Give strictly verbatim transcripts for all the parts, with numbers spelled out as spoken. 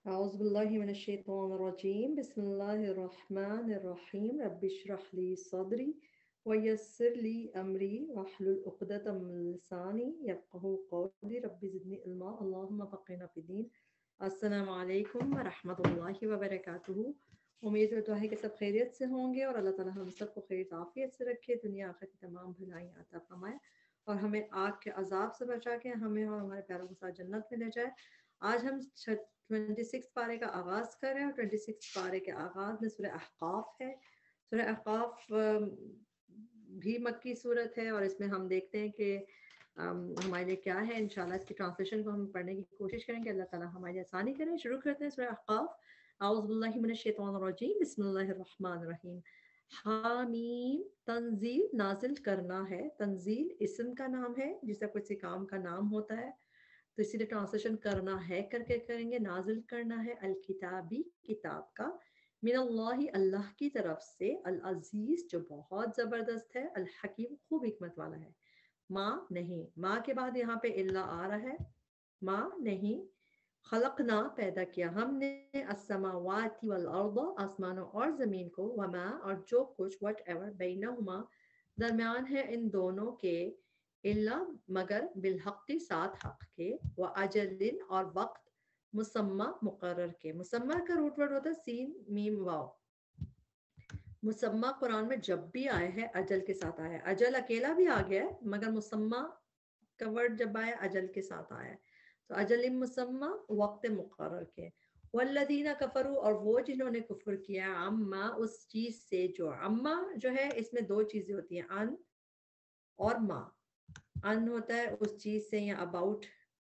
أعوذ بالله من الشيطان الرجيم بسم الله الرحمن الرحيم رب اشرح لي صدري ويسر لي أمري واحلل عقدة من لساني يفقهوا قولي رب زدني علما اللهم فقهنا في الدين السلام علیکم ورحمۃ اللہ وبرکاتہ. امید تو ہے کہ سب خیریت سے ہوں گے اور اللہ تعالیٰ ہم سب کو خیر عافیت سے رکھے, دنیا آخرت کی تمام بھلائیاں عطا فرمائے اور ہمیں آگ کے عذاب سے بچا کے ہمیں اور ہمارے پیاروں کے ساتھ جنت میں لے جائے. آج ہم ٹوینٹی سکس پارے کا آغاز کر رہے ہیں اور ٹوینٹی سکس پارے کے آغاز میں سورہ احقاف ہے. سورہ احقاف بھی مکی صورت ہے اور اس میں ہم دیکھتے ہیں کہ ہمارے لیے کیا ہے. انشاءاللہ اس کی ٹرانسلیشن کو ہم پڑھنے کی کوشش کریں گے, اللہ تعالیٰ ہماری آسانی کریں. شروع کرتے ہیں سورہ احقاف. اعوذ باللہ من الشیطان الرجیم بسم اللہ الرحمن الرحیم. حامیم تنزیل نازل کرنا ہے. تنزیل اسم کا نام ہے جس طرح کسی کام کا نام ہوتا ہے تو اسی لیے ٹرانسلیشن کرنا ہے کر کے کریں گے. نازل کرنا ہے الکتابی کتاب کا, من اللہ اللہ کی طرف سے, العزیز جو بہت زبردست ہے, الحکیم خوب حکمت والا ہے. ماں نہیں, ماں کے بعد یہاں پہ اللہ آ رہا ہے. ماں نہیں, خلقنا پیدا کیا ہم نے, السماوات والارض آسمانوں اور زمین کو, وما اور جو کچھ, وٹ ایور, بینہما درمیان ہے ان دونوں کے, اللہ مگر, بالحق ساتھ حق کے, واجل اور وقت, مسمى مقرر کے. مسمى کا روٹ ورڈ ہوتا ہے سین میم واو. مسمى قرآن میں جب بھی آئے ہے اجل کے ساتھ آیا ہے. اجل اکیلا بھی آ گیا ہے مگر مسمى کا ورڈ جب آیا اجل کے ساتھ آیا ہے. تو اجل مسمى وقت مقرر کے. والذین کفروا اور وہ جنہوں نے کفر کیا, عما اس چیز سے جو, عما جو ہے اس میں دو چیزیں ہوتی ہیں, ان اور ما. ان ہوتا ہے اس چیز سے یا اباؤٹ,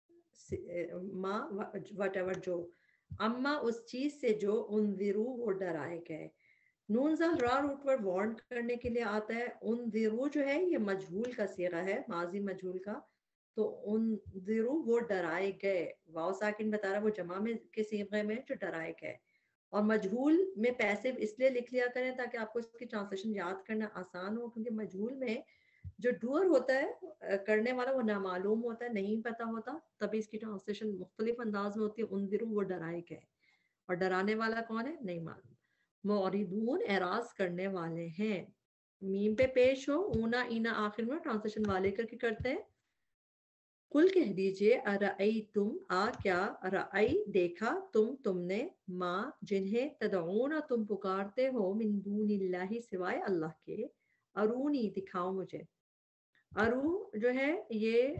ما وٹ ایور جو, اما اس چیز سے جو, انذرو وہ ڈرائے گئے. نون زل را روٹ پر وارن کرنے کے لیے آتا ہے. انذرو جو ہے یہ مجہول کا صیغہ ہے, ماضی مجہول کا, تو انذرو وہ ڈرائے گئے. واو ساکن بتا رہا وہ جمع میں کے صیغے میں جو ڈرائے گئے. اور مجہول میں پیسو اس لیے لکھ لیا کریں تاکہ آپ کو اس کی ٹرانسلیشن یاد کرنا آسان ہو, کیونکہ مجہول میں جو ڈوئر ہوتا ہے, کرنے والا, وہ نامعلوم ہوتا ہے, نہیں پتا ہوتا, تبھی اس کی ٹرانسلیشن مختلف انداز میں ہوتی ہے. انذرو وہ ڈرائے گئے, اور ڈرانے والا کون ہے نہیں معلوم. معرضون اعراض کرنے والے ہیں. میم پہ پیش ہو, اونا اینا آخر میں ٹرانسلیشن والے کر کے کرتے ہیں. قل کہہ دیجئے, ارأیتم آ کیا, رأی دیکھا, تم تم نے, ماں جنہیں, تدعون تم پکارتے ہو, من دون اللہ سوائے اللہ کے, ارونی دکھاؤ مجھے. ارو جو ہے یہ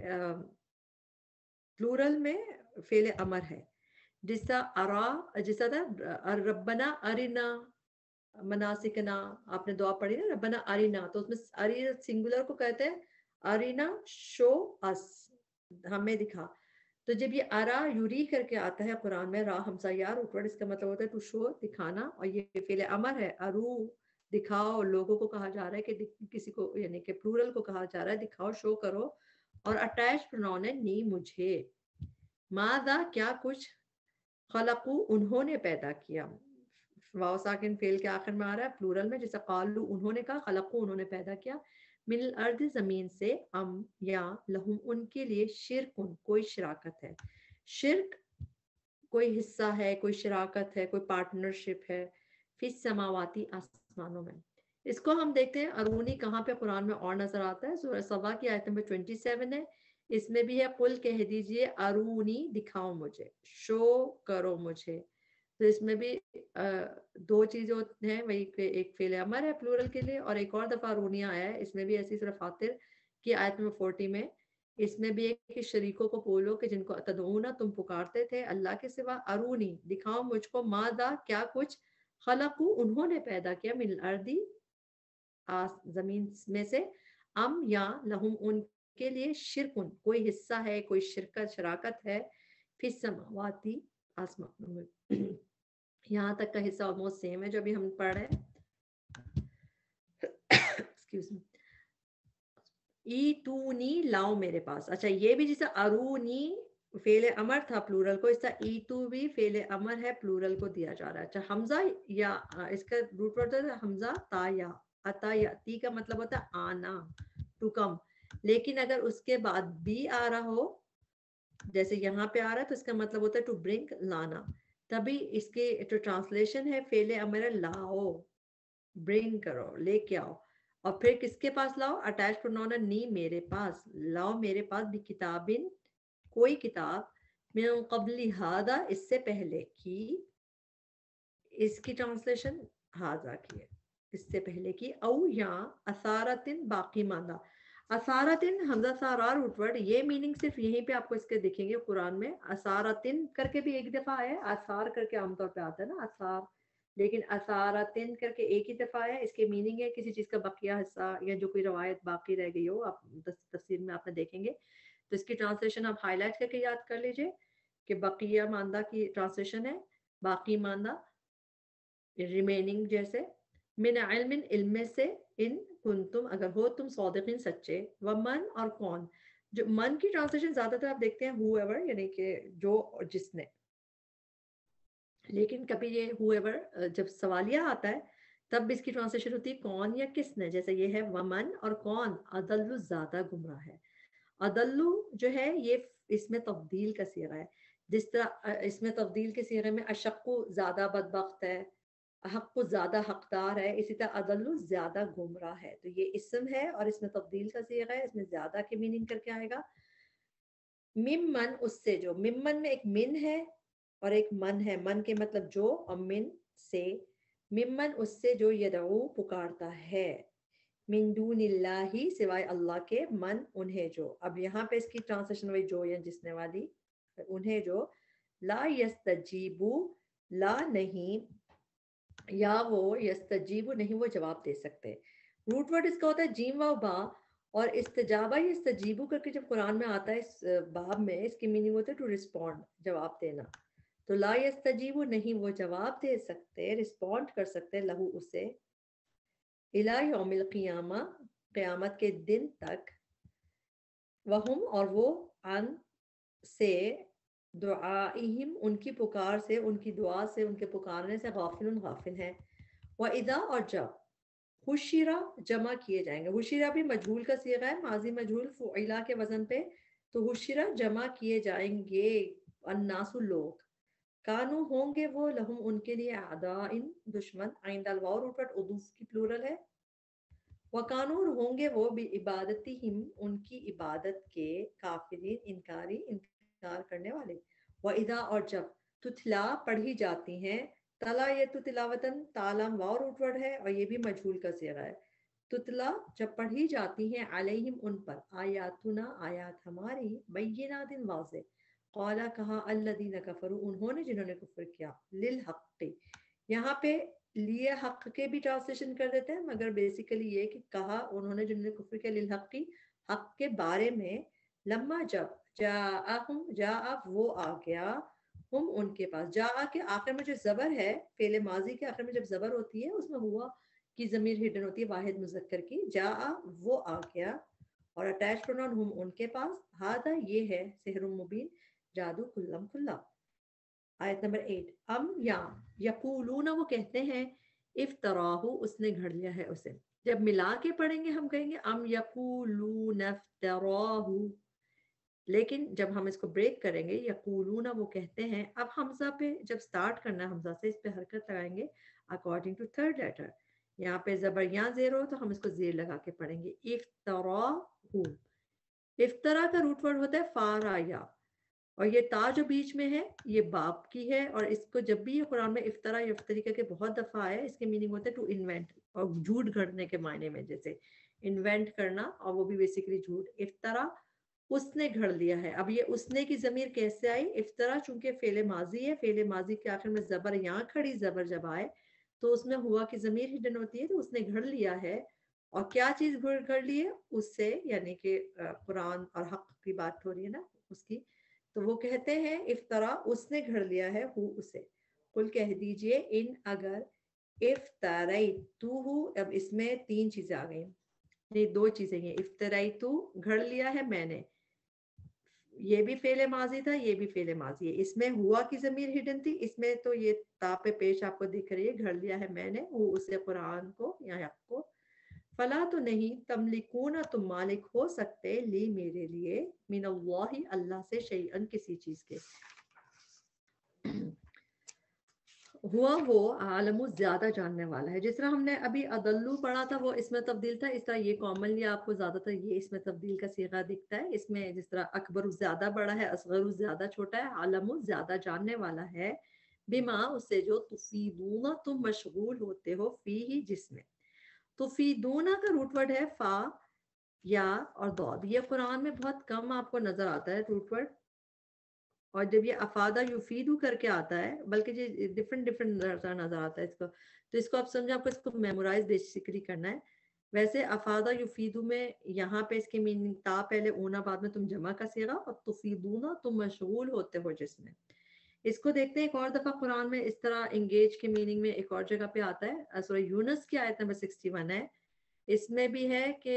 پلورل میں فعل امر ہے. جس طرح ارا, جس طرح ربنا ارنا مناسکنا, آپ نے دعا پڑھی نا ربنا ارنا, تو اس میں اری سنگولر کو کہتے ہیں ارینا, شو اس, ہمیں دکھا. تو جب یہ ارا یوری کر کے آتا ہے قرآن میں, را ہمسا یار اوپر, اس کا مطلب ہوتا ہے ٹو شو, دکھانا, اور یہ فعل امر ہے. ارو دکھاؤ, لوگوں کو کہا جا رہا ہے کہ کسی کو, یعنی کہ پلورل کو کہا جا رہا ہے دکھاؤ, شو کرو. اور اٹیچ پروناؤن ہے نی مجھے. ماذا کیا کچھ, خلقو انہوں نے پیدا کیا. واو ساکن فعل کے آخر میں آ رہا ہے پلورل میں, جیسے قالو انہوں نے کہا, خلقو انہوں نے پیدا کیا, من الارض زمین سے, ام یا, لہم ان کے لیے, شرکن کوئی شراکت ہے. شرک کوئی حصہ ہے, کوئی شراکت ہے, کوئی پارٹنرشپ ہے, فی السماواتی آسمانوں میں. اس کو ہم دیکھتے ہیں ارونی کہاں پہ قرآن میں اور نظر آتا ہے. سورہ سبا کی آیت نمبر سبیس ہے, اس میں بھی ہے قل کہہ دیجئے, ارونی دکھاؤ مجھے, شو کرو مجھے. تو اس میں بھی دو چیزیں ہیں, وہی ایک فعل امر ہے پلورل کے لیے, اور ایک اور دفعہ ارونی آیا ہے. اس میں بھی ایسی سورہ فاطر کی آیت نمبر فورٹی میں, اس میں بھی ایک شریکوں کو بولو کہ جن کو تدعون تم پکارتے تھے اللہ کے سوا, ارونی دکھاؤ مجھ کو, ماذا کیا کچھ, خلقو انہوں نے پیدا کیا, من الارض زمین میں سے, ام یا, لہم ان کے لیے, شرکن کوئی حصہ ہے, کوئی شرکت شراکت ہے, فی السماواتی آسمانوں میں. یہاں تک کا حصہ آلموسٹ سیم ہے جو ابھی ہم پڑھ رہے ہیں. Excuse me. ایتونی لاؤ میرے پاس. اچھا یہ بھی جیسے ارونی فعل امر تھا پلورل کو, اس طرح ایتو بھی فعل امر ہے پلورل کو دیا جا رہا ہے. اچھا حمزہ یا, اس کا روٹ ورڈ ہے حمزہ تا یا, اتا یا, تی کا مطلب ہوتا ہے آنا, ٹو کم. لیکن اگر اس کے بعد بھی آ رہا ہو, جیسے یہاں پہ آ رہا ہے, تو اس کا مطلب ہوتا ہے ٹو برنگ, لانا. تبھی اس کے جو ٹرانسلیشن ہے فعل امر لاؤ، برنگ کرو، لے کے آؤ. اور پھر کس کے پاس لاؤ؟ اٹیچ پروناؤن نی، میرے پاس لاؤ، میرے پاس بھی کتابن، کوئی کتاب، من قبل ہذا، اس سے پہلے کی. اس کی ٹرانسلیشن ہاضا کی ہے، اس سے پہلے کی. او یا اثارتن، باقی ماندہ. اثارتن حمزہ سارار روٹ ورڈ، یہ میننگ صرف یہیں پہ آپ کو اس کے دکھیں گے قرآن میں. اثارتن کر کے بھی ایک دفعہ ہے، اثار کر کے عام طور پہ آتا ہے نا اثار، لیکن اثارتن کر کے ایک ہی دفعہ ہے. اس کے میننگ ہے کسی چیز کا بقیہ حصہ یا جو کوئی روایت باقی رہ گئی ہو. آپ تفسیر میں آپ نے دیکھیں گے. تو اس کی ٹرانسلیشن آپ ہائی لائٹ کر کے یاد کر لیجئے کہ بقیہ ماندہ کی ٹرانسلیشن ہے باقی ماندہ، ریمیننگ جیسے. من علم، علم سے، ان کنتم اگر ہو تم صادقین سچے. ومن اور کون. جو من کی ٹرانسلیشن زیادہ تر آپ دیکھتے ہیں ہو ایور، یعنی کہ جو اور جس نے، لیکن کبھی یہ ہو ایور جب سوالیہ آتا ہے تب اس کی ٹرانسلیشن ہوتی ہے کون یا کس نے. جیسے یہ ہے ومن اور کون، اضل زیادہ گمراہ ہے. اضل جو ہے یہ اس میں تفضیل کا صیغہ ہے. جس طرح اس میں تفضیل کے صیغے میں اشق زیادہ بدبخت ہے، حق زیادہ حقدار ہے، اسی طرح اضل زیادہ گمراہ ہے. تو یہ اسم ہے اور اس میں تفضیل کا صیغہ ہے، اس میں زیادہ کی میننگ کر کے آئے گا. ممن، اس سے جو. ممن میں ایک من ہے اور ایک من ہے. من کے مطلب جو، اور من سے. ممن اس سے جو، یدعو پکارتا ہے، من دون اللہ سوائے اللہ کے، من انہیں جو. اب یہاں پہ اس کی ٹرانسلیشن ہوئی جو یا جسنے والی، انہیں جو. لا یستجیبو، لا نہیں، یا وہ، یستجیبو نہیں وہ جواب دے سکتے. روٹ ورڈ اس کا ہوتا ہے جیم و با، اور استجابہ یا استجیبو کر کے جب قرآن میں آتا ہے اس باب میں، اس کی میننگ ہوتا ہے ٹو ریسپونڈ، جواب دینا. تو لا یستجیبو نہیں وہ جواب دے سکتے، ریسپونڈ کر سکتے، لہو اسے، الی یوم القیامہ قیامت کے دن تک. وہم اور وہ، عن سے، دعائہم ان کی پکار سے، ان کی دعا سے، ان کے پکارنے سے، غافل غافل ہیں. وَإِذَا اور جب، حشرہ جمع کیے جائیں گے. حشرہ بھی مجہول کا صیغہ ہے، ماضی مجہول فعلا کے وزن پہ. تو حشرہ جمع کیے جائیں گے، الناس لوگ. کانو ہوں گے وہ، لہم ان کے لیے، اعدائن دشمن. عند الواو روٹ ورڈ عدوف کی پلورل ہے. وَقَانُور ہوں گے وہ، بعبادتہم ان کی عبادت کے، کافرین انکاری انکار کرنے والے. وَإِذَا اور جب، تتلا پڑھی جاتی ہیں، تلا یہ تو تلاوتن، تالم واو روٹ ورڈ ہے اور یہ بھی مجہول کا صیغہ ہے. تتلا جب پڑھی جاتی ہیں، علیہم ان پر، آیاتنا آیات ہماری، بینات واضح. قالا کہا، الذین کفروا انہوں نے جنہوں نے کفر کیا، للحق یہاں پہ لیے حق کے بھی ٹرانسلیشن کر دیتے ہیں، مگر بیسیکلی یہ کہ کہا انہوں نے جنہوں نے کفر کیا، للحق حق کے بارے میں. لما جب، جاءہم جاء وہ آ گیا، ہم ان کے پاس. جاء کے آخر میں جو زبر ہے، فعل ماضی کے آخر میں جب زبر ہوتی ہے اس میں ہوا کی ضمیر ہڈن ہوتی ہے واحد مذکر کی. جاء وہ آ گیا، اور اٹیچ پروناؤن ہم ان کے پاس. ہذا یہ ہے، سحر مبین جادو کلم کھلا. آیت نمبر ایٹ. ام یا، یقولون وہ کہتے ہیں، افطراہ اس نے گھڑ لیا ہے اسے. جب ملا کے پڑھیں گے ہم کہیں گے ام یقولون افطراہ، لیکن جب ہم اس کو بریک کریں گے، یقولون وہ کہتے ہیں. اب حمزہ پہ جب سٹارٹ کرنا ہے حمزہ سے، اس پہ حرکت لگائیں گے اکارڈنگ ٹو تھرڈ لیٹر. یہاں پہ زبر یہاں زیر ہو تو ہم اس کو زیر لگا کے پڑھیں گے. افطراہ، افطرا کا روٹ ورڈ ہوتا ہے فارایا، اور یہ تا جو بیچ میں ہے یہ باپ کی ہے. اور اس کو جب بھی یہ قرآن میں افطرا یا افطری کر کے بہت دفعہ آیا ہے، اس کے میننگ ہوتا ہے ٹو انوینٹ، اور جھوٹ گھڑنے کے معنی میں، جیسے انوینٹ کرنا، اور وہ بھی بیسیکلی جھوٹ. افطرا اس نے گھڑ لیا ہے. اب یہ اس نے کی ضمیر کیسے آئی؟ افطرا چونکہ فعل ماضی ہے، فعل ماضی کے آخر میں زبر یہاں کھڑی زبر جب آئے تو اس میں ہوا کی ضمیر ہڈن ہوتی ہے. تو اس نے گھڑ لیا ہے، اور کیا چیز گھڑ لی ہے؟ اس سے، یعنی کہ قرآن اور حق کی بات ہو رہی ہے نا اس کی. تو وہ کہتے ہیں افطرا اس نے گھڑ لیا ہے، ہو اسے. قل کہہ دیجئے، ان اگر، افتریتو، اب اس میں تین چیزیں آ گئی، نہیں دو چیزیں ہیں. افتریتو گھڑ لیا ہے میں نے، یہ بھی فعل ماضی تھا، یہ بھی فعل ماضی ہے. اس میں ہوا کی ضمیر ہڈن تھی، اس میں تو یہ تا پہ پیش آپ کو دکھ رہی ہے، گھڑ لیا ہے میں نے، وہ اسے قرآن کو یا حق کو. فلا تو نہیں، تملکون تم مالک ہو سکتے، لی میرے لیے، من اللہ اللہ سے، شیئن کسی چیز کے. ہوا وہ عالم زیادہ جاننے والا ہے. جس طرح ہم نے ابھی ادلو پڑھا تھا وہ اس میں تبدیل تھا, اس طرح یہ کامنلی آپ کو زیادہ تر یہ اس میں تبدیل کا صیغہ دکھتا ہے. اس میں جس طرح اکبر زیادہ بڑا ہے, اصغر زیادہ چھوٹا ہے, عالم زیادہ جاننے والا ہے, بما اس سے جو تفیدون تم مشغول ہوتے ہو, فی ہی جس میں. تفیدون کا روٹ ورڈ ہے فا یا اور دود. یہ قرآن میں بہت کم آپ کو نظر آتا ہے روٹ ورڈ, اور جب یہ افادہ یفیدو کر کے آتا ہے, بلکہ یہ ڈفرنٹ ڈفرنٹ نظر آتا ہے اس کو, تو اس کو آپ سمجھیں آپ کو اس کو میمورائز بیسیکلی کرنا ہے. ویسے افادہ یفیدو میں یہاں پہ اس کی میننگ تا پہلے اونا بعد میں تم جمع کا صیغہ, اور تفیدونا تم مشغول ہوتے ہو جس میں. اس کو دیکھتے ہیں ایک اور دفعہ قرآن میں اس طرح انگیج کے میننگ میں ایک اور جگہ پہ آتا ہے. سورہ یونس کی آیت نمبر سکسٹی ون ہے, اس میں بھی ہے کہ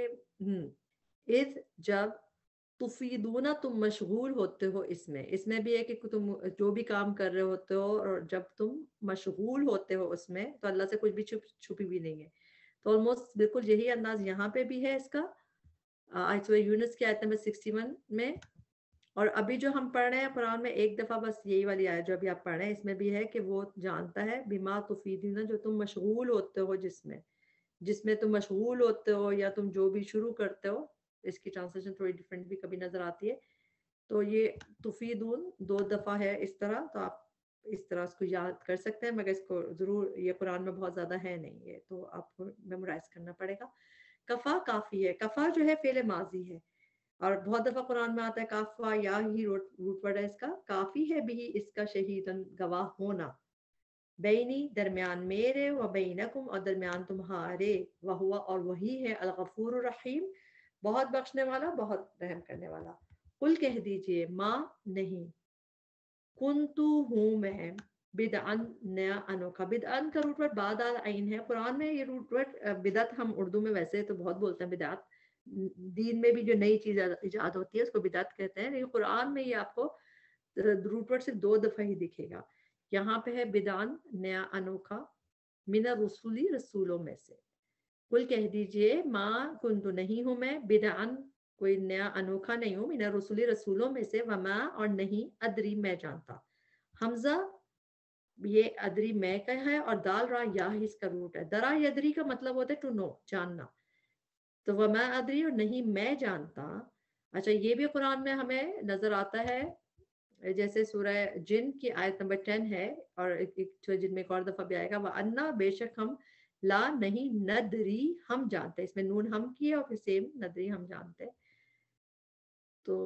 اذ جب تفیدون تم مشغول ہوتے ہو, اس میں اس میں بھی ہے کہ تم جو بھی کام کر رہے ہوتے ہو اور جب تم مشغول ہوتے ہو اس میں, تو اللہ سے کچھ بھی چھپ چھپی بھی نہیں ہے. تو آلموسٹ بالکل یہی انداز یہاں پہ بھی ہے اس کا, آیت سورہ یونس کی آیت نمبر سکسٹی ون میں. اور ابھی جو ہم پڑھ رہے ہیں قرآن میں ایک دفعہ بس یہی والی آیت جو ابھی آپ پڑھ رہے ہیں, اس میں بھی ہے کہ وہ جانتا ہے بما تفیدون جو تم مشغول ہوتے ہو جس میں, جس میں تم مشغول ہوتے ہو یا تم جو بھی شروع کرتے ہو. اس کی ٹرانسلیشن تھوڑی ڈفرینٹ بھی کبھی نظر آتی ہے. تو یہ تفیدون دو دفعہ ہے اس طرح, تو آپ اس طرح اس کو یاد کر سکتے ہیں, مگر اس کو ضرور یہ قرآن میں بہت زیادہ ہے نہیں, یہ تو آپ کو میمورائز کرنا پڑے گا. کفا کافی ہے, کفا جو ہے فعل ماضی ہے, اور بہت دفعہ قرآن میں آتا ہے کافا یا ہی روٹ ورڈ ہے اس کا. کافی ہے بھی اس کا شہیدن گواہ ہونا, بینی درمیان میرے, و بینکم اور درمیان تمہارے, وہوا اور وہی ہے, الغفور الرحیم بہت بخشنے والا بہت رحم کرنے والا. قل کہہ دیجئے ماں نہیں, کنتو ہوں میں, بدعن نیا انوکھا. بدعن کا روٹ ورڈ بعد عین ہے قرآن میں. یہ روٹ ورڈ بدعت ہم اردو میں ویسے تو بہت بولتے ہیں, بدعت دین میں بھی جو نئی چیز ایجاد ہوتی ہے اس کو بدعت کہتے ہیں, لیکن قرآن میں یہ آپ کو روٹ ورڈ صرف دو دفعہ ہی دکھے گا. یہاں پہ ہے بدعن نیا انوکھا, من الرسولی رسولوں میں سے. قل کہہ دیجئے ماں کنتو نہیں ہوں میں, بدعن کوئی نیا انوکھا نہیں ہوں, من الرسولی رسولوں میں سے, وما اور نہیں, ادری میں جانتا. حمزہ یہ ادری میں کا ہے, اور دال را یا ہی اس کا روٹ ہے. درا یدری کا مطلب ہوتا ہے ٹو نو, جاننا. تو وما ادری اور نہیں میں جانتا. اچھا یہ بھی قرآن میں ہمیں نظر آتا ہے, جیسے سورہ جن کی آیت نمبر ٹین ہے, اور ایک جن میں ایک اور دفعہ بھی آئے گا, وَأَنَّا بے شک ہم, لا نہیں, ندری ہم جانتے. اس میں نون ہم کی ہے, اور پھر سیم ندری ہم جانتے. تو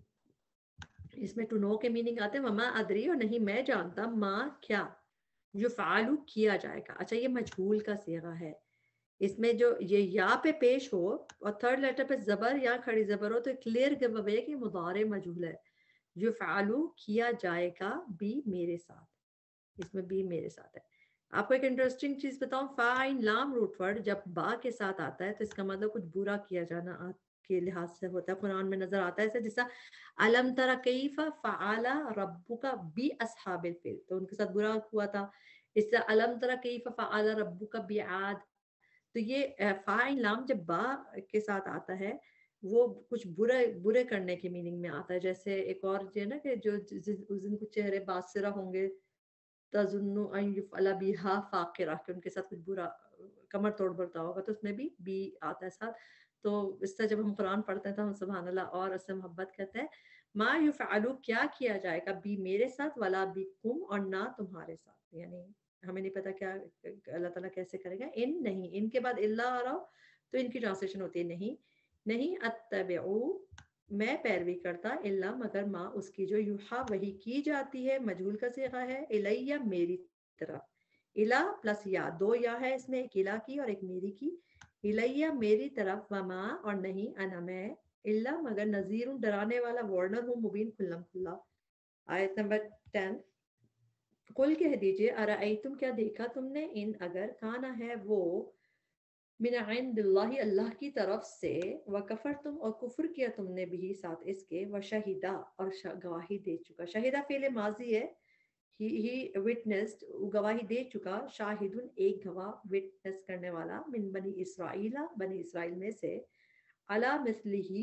اس میں ٹو نو کے میننگ آتے ہیں, وما ادری اور نہیں میں جانتا, ماں کیا, یفعلو کیا جائے گا. اچھا یہ مجہول کا صیغہ ہے, اس میں جو یہ یا پہ پیش ہو اور تھرڈ لیٹر پہ زبر یا کھڑی زبر ہو, تو کلیئر گو اوے کہ مضارع مجہول ہے. یفعلو کیا جائے گا, بھی میرے ساتھ, اس میں بھی میرے ساتھ ہے. آپ کو ایک انٹرسٹنگ چیز بتاؤں, فاعل لام روٹ ورڈ جب با کے ساتھ آتا ہے تو اس کا مطلب کچھ برا کیا جانا کے لحاظ سے ہوتا ہے. قرآن میں نظر آتا ہے جیسا الم تر کیف فعل ربک باصحاب الفیل, تو ان کے ساتھ برا ہوا تھا. اس سے الم تر کیف فعل ربک بعاد, تو یہ فاعل لام جب با کے ساتھ آتا ہے وہ کچھ برے برے کرنے کے میننگ میں آتا ہے. جیسے ایک اور جو ہے نا کہ جو اس دن کچھ چہرے باسرہ ہوں گے, تظن ان یفعل بها فاقرہ, کہ ان کے ساتھ کچھ برا کمر توڑ برتا ہوگا, تو اس میں بھی بی آتا ہے ساتھ. تو اس سے جب ہم قرآن پڑھتے ہیں تو ہم سبحان اللہ اور اس سے محبت کرتے ہیں. ما یفعلو کیا کیا جائے گا, بھی میرے ساتھ, ولا بکم اور نہ تمہارے ساتھ, یعنی ہمیں نہیں پتا کیا اللہ تعالیٰ کیسے کرے گا. ان نہیں, ان کے بعد اللہ آ رہا ہو تو ان کی ٹرانسلیشن ہوتی ہے نہیں, نہیں, اتبعو میں پیروی کرتا, الا مگر ما اس کی جو یوحا وہی کی جاتی ہے, مجہول کا صیغہ ہے, الیہ میری طرف. الا پلس یا, دو یا ہے اس میں, ایک الا کی اور ایک میری کی. الیہ میری طرف, وما اور نہیں, انا میں, الا مگر نذیر ڈرانے والا, وارنر ہوں, مبین کھلم کھلا. آیت نمبر ٹین. قل کہہ دیجئے ارائیتم کیا دیکھا تم نے, ان اگر کانا ہے وہ, من عند اللہ اللہ کی طرف سے, وکفرتم اور کفر کیا تم نے بھی ساتھ اس کے, وشہیدہ اور گواہی دے چکا. شہیدہ فعل ماضی ہے, ہی ہی وٹنسڈ گواہی دے چکا, شاہدن ایک گواہ, وٹنس کرنے والا, من بنی اسرائیل بنی اسرائیل میں سے, علی مثلہ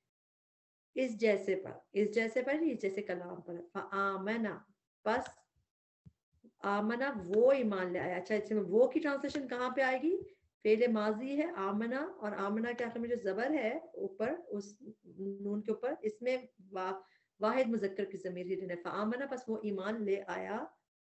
اس جیسے پر, اس جیسے پر اس جیسے کلام پر, فآمنا پس आमना वो ईमान ले आया। अच्छा, इसमें वो की ट्रांसलेशन कहाँ पे आएगी? फेल माजी है आमना, और आमना के आखिर में जो जबर है ऊपर उस नून के ऊपर, इसमें वा, वाहिद मुजक्कर की ज़मीर ही रहने, आमना बस वो ईमान ले आया।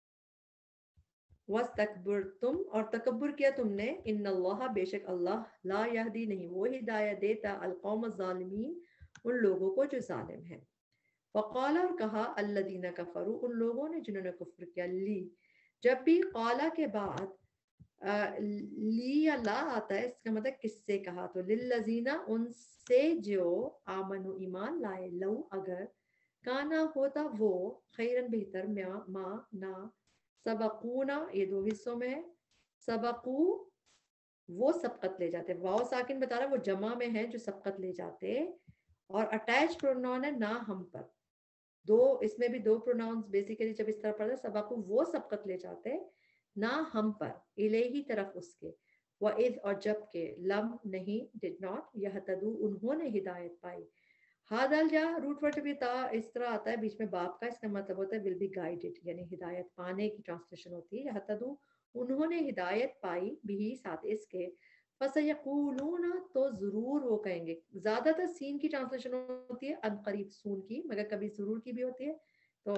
वस्तकबरतुम, और तकब्बुर किया तुमने, इन्नल्लाह बेशक अल्लाह, ला यहदी नहीं वो हिदायत देता, अलकौम ज़ालिमीन उन लोगों को जो जालिम हैं। फ़क़ाला, और कहा, अल्लदीना कफरू उन लोगों ने जिन्होंने कुफ्र किया, ली जब भी काला के बाद आ, ली या ला आता है इसका मतलब किससे कहा, तो लिल्लज़ीना उनसे जो आमनु ईमान लाए, लऊ अगर, काना होता वो, खैरन बेहतर, मा मा ना, सबकूना ये दो हिस्सों में है, सबकू वो सबकत ले जाते, वाव साकिन बता रहा है वो जमा में है जो सबकत ले जाते, और अटैच प्रोनाउन है ना हम पर, दो इसमें भी दो प्रोनाउंस बेसिकली जब इस तरह पढ़ते सबकू वो सबकत ले जाते ना हम पर, इलेही तरफ उसके, व इद और जब के, लम नहीं, डिड नॉट, यह तदू उन्होंने हिदायत पाई, हादल जा रूट वर्ड भी ता इस तरह आता है बीच में बाप का, इसका मतलब होता है विल बी गाइडेड, यानी हिदायत पाने की ट्रांसलेशन होती है। यह तदू उन्होंने हिदायत पाई, भी साथ इसके, फसयकूलूना तो जरूर वो कहेंगे, ज्यादातर सीन की ट्रांसलेशन होती है अनकरीब सून की, मगर कभी जरूर की भी होती है, तो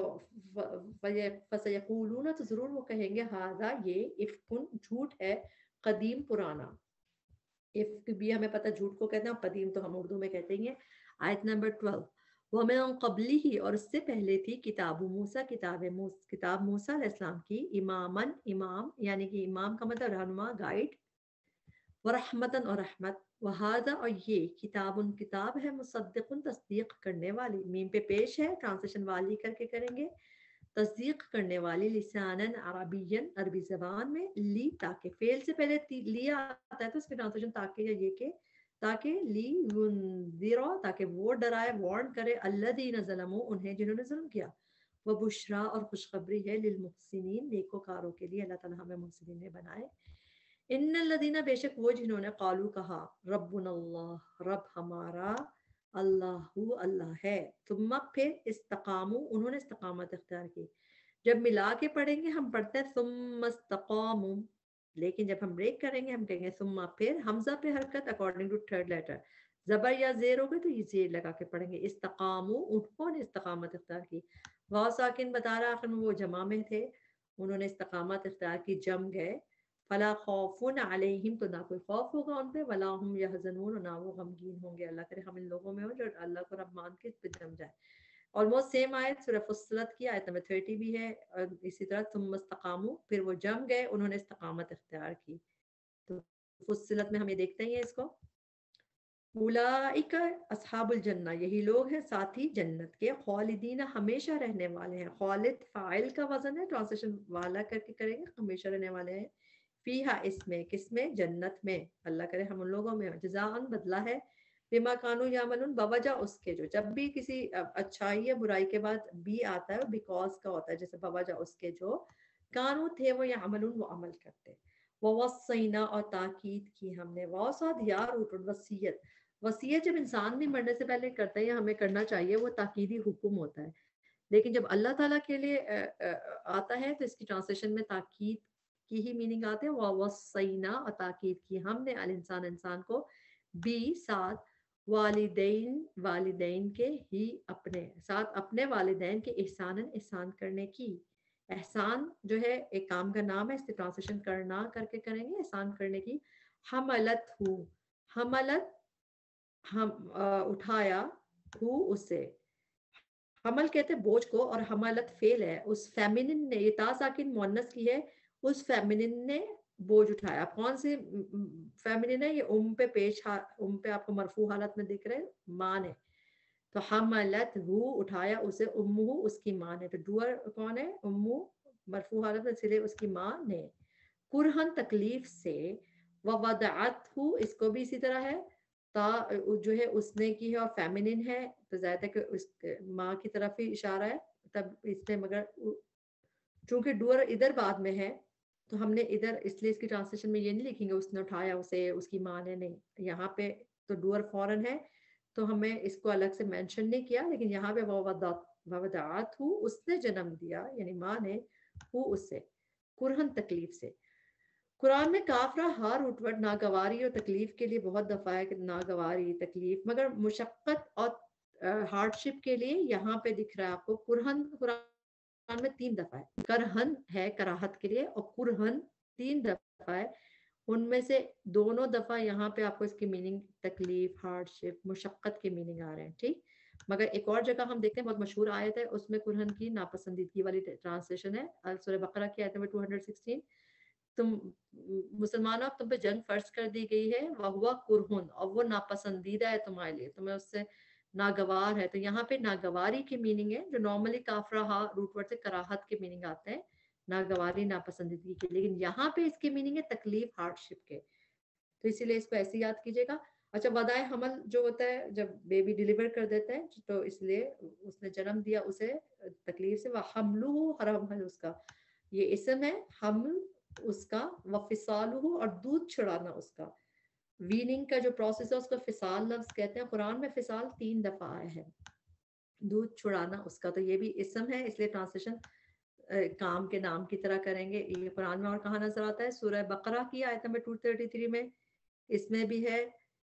फसयकूलूना तो जरूर वो कहेंगे, हाजा ये इफ्कुन झूठ है, कदीम पुराना, इफ्क भी हमें पता झूठ को कहते हैं, कदीम तो हम उर्दू में कहते ही हैं। आयत नंबर ट्वेल्व, वमिन क़ब्ली ही और उससे पहले थी, किताब मूसा किताब मूस किताब मूसा अलैहिस्सलाम की, इमामन इमाम यानी कि इमाम का मतलब रहनुमा गाइड, व रहमतन और रहमत, वहादा और ये, किताबुन किताब है, मुसद्दिकुन तस्दीक करने वाली, मीम पे पेश है, ट्रांसलेशन वाली करके करेंगे, तस्दीक करने वाली, लिसानन अरबियन अरबी जबान में, ली ताकि, फेल से पहले लिया आता है तो इसकी ट्रांसलेशन ताकि या ये के, ताकि ली युनज़िरा ताकि वो डराए वार्न करे, अल्लज़ीना ज़लमू उन्हें जिन्होंने जुल्म किया, व बुशरा और खुशखबरी है, लिल मुहसिनीन नेकोकारों के लिए, अल्लाह ताला हमें मुहसिनीन ने बनाए, इन्नल्लज़ीना बेशक वो जिन्होंने कालू कहा, रब्बुनल्लाह रब हमारा, अल्लाहु अल्लाह है, तुम फिर इस्तकामू उन्होंने इस्तकामत इख्तियार की, जब मिला के पढ़ेंगे हम पढ़ते हैं सुम्मा इस्तकामू, लेकिन जब हम ब्रेक करेंगे हम कहेंगे सुम्मा फिर, हमजा पे हरकत अकॉर्डिंग टू थर्ड लेटर, जबर या जेर होगा तो ये जेर लगा के पढ़ेंगे, इस्तकामू उन्होंने इस्तकामत इख्तियार की, वाव साकिन बता रहा आखिर में वो जमा में थे, उन्होंने इस्तकामत इख्तियार की, जम गए, फला खौफुन अलैहिम तो ना कोई खौफ होगा उन पे, वला हुम यहज़नून ना वो गमगीन होंगे, अल्लाह करे हम इन लोगों में हो जो अल्लाह को रब मान के इस पे जम जाए। ऑलमोस्ट सेम आयत सूरह फुस्सिलत की आयत नंबर थर्टी भी है, और इसी तरह तुम मस्तकामू फिर वो जम गए उन्होंने इस्तकामत इख्तियार की, तो फुस्सिलत में हम ये देखते हैं इसको, उलाइका अस्हाबुल जन्ना यही लोग हैं साथी जन्नत के, खालिदीना हमेशा रहने वाले हैं, खालिद फाइल का वजन है, ट्रांसलेशन वाला करके करेंगे, हमेशा रहने वाले हैं, फीहा इसमें किसमें, जन्नत में, अल्लाह करे हम उन लोगों में हो, जज़ाअन बदला है, बिमा कानू यामलून बवजह उसके, जो जब भी किसी अच्छाई या बुराई के बाद भी आता है बिकॉज का होता है, जैसे बवजह उसके जो कानू थे वो यामलून वो अमल करते, ववस्सैना और ताकीद की हमने, वसाद यार वसीयत, वसीयत जब इंसान भी मरने से पहले करता है या हमें करना चाहिए वो ताकीदी हुक्म होता है, लेकिन जब अल्लाह ताला के लिए आता है तो इसकी ट्रांसलेशन में ताकीद की ही मीनिंग आते हैं, ववस्सैना और ताकीद की हमने अल इंसान इंसान को, बी साथ, वालिदैन वालिदैन के ही अपने साथ अपने वालिदैन के एहसानन एहसान करने की, एहसान जो है एक काम का नाम है, इससे ट्रांसलेशन करना करके करेंगे, एहसान करने की, हमलत हु हमलत हम आ, उठाया हु उसे, हमल कहते हैं बोझ को, और हमलत फेल है, उस फेमिनिन ने, ये ता साकिन मुअन्नस की है, उस फेमिनिन ने बोझ उठाया, कौन सी फेमिनिन है, ये उम पे पेश, उम पे आपको मरफू हालत में दिख रहे हैं, माँ ने, तो हमलत हु उठाया उसे, उम्मु उसकी माँ ने, तो डूअर कौन है, उम्मु मरफू हालत में, इसलिए उसकी माँ ने, कुरहन तकलीफ से, व वदअत हु इसको भी इसी तरह है, ता जो है उसने की है और फेमिनिन है, तो ज़्यादा कि उस माँ की तरफ ही इशारा है, तब इसमें मगर चूंकि डूअर इधर बाद में है तो हमने इधर इसलिए इसकी ट्रांसलेशन में ये नहीं लिखेंगे उसने उठाया उसे उसकी माँ ने, नहीं, यहाँ पे तो डूअर फौरन है तो हमें इसको अलग से मेंशन नहीं किया, लेकिन यहाँ पे ववदात हु उसने जन्म दिया, यानी माँ ने, हु उससे, کرہن تکلیف سے. قرآن میں کافرہ ہا روٹ ورڈ ناگواری اور تکلیف کے لیے بہت دفعہ ہے کہ ناگواری تکلیف, مگر مشقت اور ہارڈ شپ کے لیے یہاں پہ دکھ رہا ہے آپ کو کرہن قرآن میں تین دفعہ ہے. کرہن ہے کراہت کے لیے اور کرہن تین دفعہ ہے. ان میں سے دونوں دفعہ یہاں پہ آپ کو اس کی میننگ تکلیف, ہارڈ شپ, مشقت کے میننگ آ رہے ہیں, ٹھیک. مگر ایک اور جگہ ہم دیکھتے ہیں بہت مشہور آیت ہے, اس میں کرہن کی ناپسندیدگی والی ٹرانسلیشن ہے سورہ بقرہ کی آیت نمبر دو سو سولہ. تم مسلمانوں تم پہ جنگ فرض کر دی گئی ہے, وہوا کرہن, اور وہ ناپسندیدہ ہے تمہارے لیے, تمہیں اس سے ناگوار ہے. تو یہاں پہ ناگواری کی میننگ ہے جو نارملی کافرہ ہا روٹ ورڈ سے کراہت کے میننگ آتے ہیں, ناگواری ناپسندیدگی کے, لیکن یہاں پہ اس کی میننگ ہے تکلیف, ہارڈ شپ کے. تو اسی لیے اس کو ایسے یاد کیجیے گا. اچھا, ودائع حمل جو ہوتا ہے جب بیبی ڈیلیور کر دیتا ہے, تو اس لیے اس نے جنم دیا اسے تکلیف سے, وحملہ حرم ہے اس کا, یہ اسم ہے, حمل اس کا, وفصالہ اور دودھ چھڑانا اس کا. ویننگ کا جو پروسیس ہے اس کو فصال لفظ کہتے ہیں. قرآن میں فصال تین دفعہ آیا ہے, دودھ چھڑانا اس کا. تو یہ بھی اسم ہے, اس لیے ٹرانسلیشن کام کے نام کی طرح کریں گے. یہ قرآن میں اور کہاں نظر آتا ہے؟ سورہ بقرہ کی آیت نمبر دو سو تینتیس میں, اس میں بھی ہے